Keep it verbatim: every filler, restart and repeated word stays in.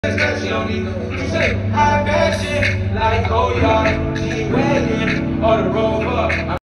She don't need no say high fashion like Goyard, G-Wagon, or the Rover.